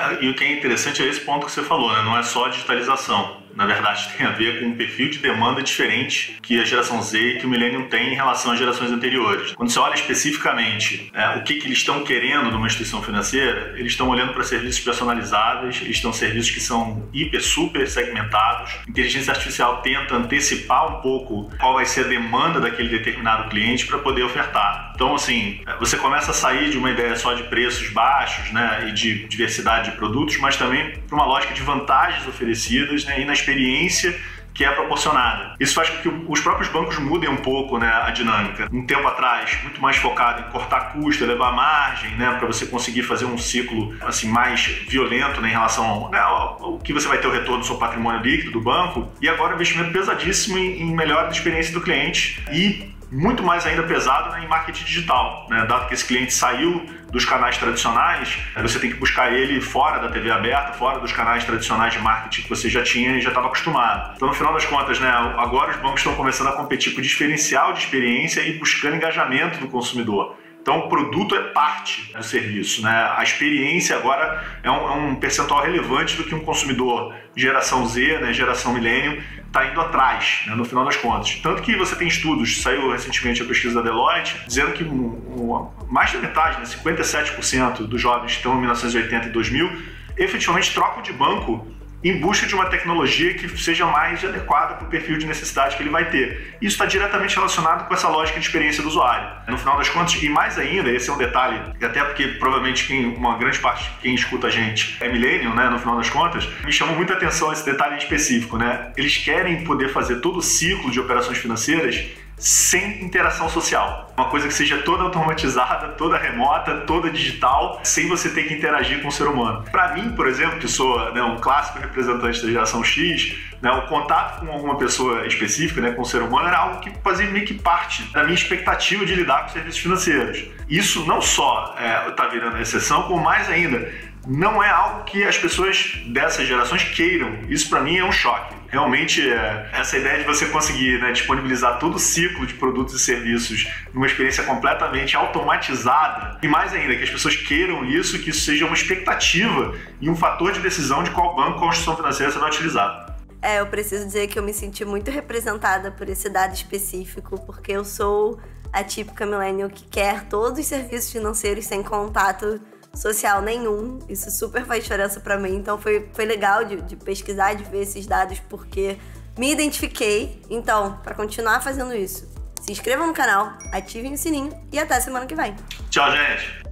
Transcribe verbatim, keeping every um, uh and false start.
E o que é interessante é esse ponto que você falou, né? Não é só a digitalização. Na verdade, tem a ver com um perfil de demanda diferente que a geração Z e que o Millennium tem em relação às gerações anteriores. Quando você olha especificamente é, o que, que eles estão querendo numa instituição financeira, eles estão olhando para serviços personalizáveis, eles estão serviços que são hiper, super segmentados. A inteligência artificial tenta antecipar um pouco qual vai ser a demanda daquele determinado cliente para poder ofertar. Então, assim, você começa a sair de uma ideia só de preços baixos, né, e de diversidade de produtos, mas também para uma lógica de vantagens oferecidas, né, e na experiência que é proporcionada. Isso faz com que os próprios bancos mudem um pouco, né, a dinâmica. Um tempo atrás, muito mais focado em cortar custo, elevar margem, né, para você conseguir fazer um ciclo assim, mais violento, né, em relação, né, ao, ao que você vai ter o retorno do seu patrimônio líquido do banco. E agora um investimento pesadíssimo em, em melhorar a experiência do cliente e muito mais ainda pesado, né, em marketing digital, né? Dado que esse cliente saiu dos canais tradicionais, você tem que buscar ele fora da T V aberta, fora dos canais tradicionais de marketing que você já tinha e já estava acostumado. Então, no final das contas, né, agora os bancos estão começando a competir com o diferencial de experiência e buscando engajamento do consumidor. Então, o produto é parte do serviço, né? A experiência agora é um, é um percentual relevante do que um consumidor geração Z, né, geração Millennium, está indo atrás, né, no final das contas. Tanto que você tem estudos, saiu recentemente a pesquisa da Deloitte, dizendo que um, um, mais da metade, né, cinquenta e sete por cento dos jovens que estão em mil novecentos e oitenta e dois mil, efetivamente trocam de banco em busca de uma tecnologia que seja mais adequada para o perfil de necessidade que ele vai ter. Isso está diretamente relacionado com essa lógica de experiência do usuário. No final das contas, e mais ainda, esse é um detalhe, até porque provavelmente quem, uma grande parte de quem escuta a gente é millennial, né, no final das contas, me chamou muita atenção esse detalhe em específico, né? Eles querem poder fazer todo o ciclo de operações financeiras sem interação social. Uma coisa que seja toda automatizada, toda remota, toda digital, sem você ter que interagir com o ser humano. Para mim, por exemplo, que sou, né, um clássico representante da geração X, né, o contato com alguma pessoa específica, né, com o ser humano, era algo que fazia meio que parte da minha expectativa de lidar com serviços financeiros. Isso não só está é, virando exceção, como mais ainda, não é algo que as pessoas dessas gerações queiram. Isso para mim é um choque. Realmente, é, essa ideia de você conseguir, né, disponibilizar todo o ciclo de produtos e serviços numa experiência completamente automatizada, e mais ainda, que as pessoas queiram isso, que isso seja uma expectativa e um fator de decisão de qual banco, qual instituição financeira você vai utilizar. É, eu preciso dizer que eu me senti muito representada por esse dado específico, porque eu sou a típica millennial que quer todos os serviços financeiros sem contato social nenhum. Isso super faz diferença pra mim, então foi, foi legal de, de pesquisar, de ver esses dados, porque me identifiquei. Então, pra continuar fazendo isso, se inscrevam no canal, ativem o sininho e até semana que vem. Tchau, gente!